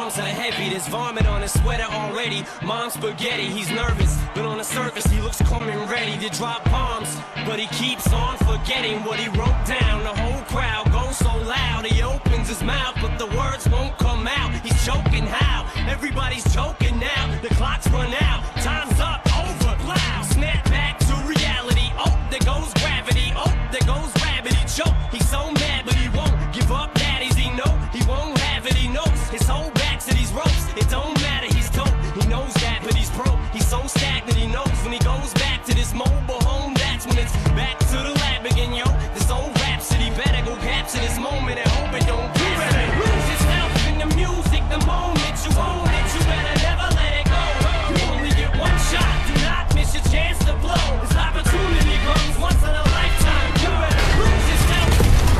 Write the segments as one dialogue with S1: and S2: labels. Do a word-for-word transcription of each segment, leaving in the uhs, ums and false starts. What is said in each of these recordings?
S1: arms are heavy, there's vomit on his sweater already. Mom's spaghetti, he's nervous, but on the surface he looks calm and ready to drop bombs. But he keeps on forgetting what he wrote down. The whole crowd goes so loud, he opens his mouth, but the words won't come out. He's choking how? Everybody's choking now. The clock's run out, time's up, over, loud. Snap back to reality, oh, there goes gravity, oh, there goes rabbit, he choke. He's so mad, but he won't give up, daddies, he know he won't have it, he knows his whole back to these ropes. It don't matter, he's dope, he knows that, but he's broke. He's so stagnant, he knows when he goes back to this mobile home, that's when it's back to the lab again, yo. This old rhapsody better go capture this moment and hope it don't get it. Lose yourself in the music, the moment you own it, you better never let it go. You only get one shot, do not miss your chance to blow. This opportunity comes once in a lifetime, you better lose yourself.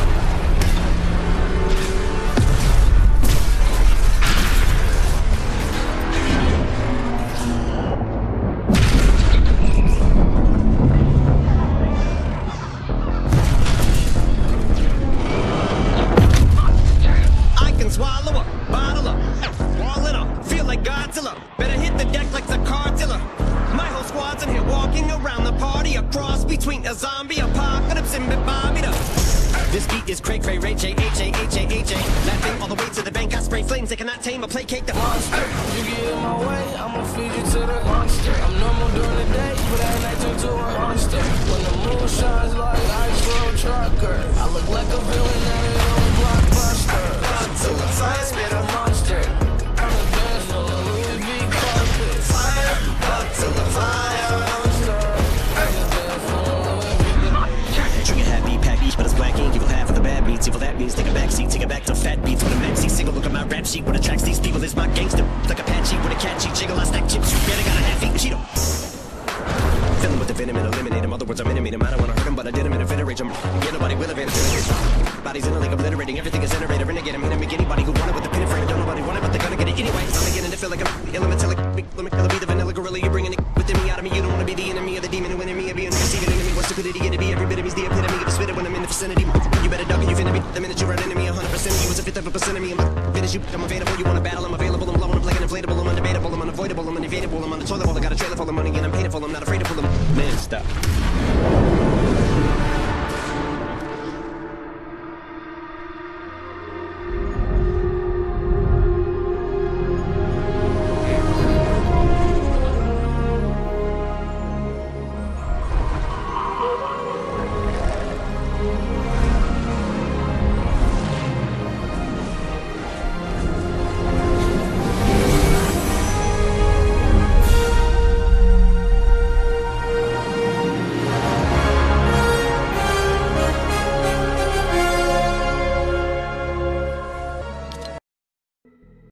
S2: I can swallow up, bottle up, wall it up, feel like Godzilla. Better hit the deck like the cartilla. My whole squad's in here walking around the party, a cross between a zombie apocalypse and Bobby the. This beat is cray cray ray J H A H A H A. Laughing all the way to the bank, I spray flames they cannot tame or placate the monster.
S3: You get in my way, I'ma feed you to the monster. I'm normal during the day, but at night turn to a monster. When the moon shines like ice road trucker, I look like a villain at an old blockbuster. To the fire, spit a monster. I'm a dance on a Louis V carpet. Fire, up to the fire. Monster. I'm a dance on a Louis V.
S2: Trigger happy, pack each, but it's black ink. Evil half of the bad beats. Evil that means take a back seat, take it back to fat beats with a maxi single. Look at my rap sheet. What attracts these people is my gangster. Like Apache with a catchy jiggle. I stack chips. You better got a half eat Cheeto. Fill him with the venom and eliminate him. Other words, I'm intimate him. I don't wanna hurt him, but I did him in a fit rage. I'm get nobody will evade him. Bodies in a lake obliterating. Everything is iterator. Renegade him. Hit him. Make anybody who want it with the pin and frame. Don't nobody want it, but they're gonna get it anyway. I'm beginning to feel like I'm elemental. Let me be the vanilla gorilla. You're bringing it within me out of me. You don't wanna be the enemy of the demon who in me. Being receiving enemy. What stupidity it to be? Every bit of me's the epitome of a spitter when I'm in the vicinity. You better duck and you finna be the minute you run enemy. one hundred percent of you is a fifth of a percent of me. I'm finish you. I'm available. You wanna battle? I'm available. I'm blowing. I'm playing inflatable. I'm undebatable. I'm unavoidable. I'm unavoidable. I'm on the toilet bowl. I got a trailer full of money and I'm paid for. I'm not afraid to pull them. Man, stop.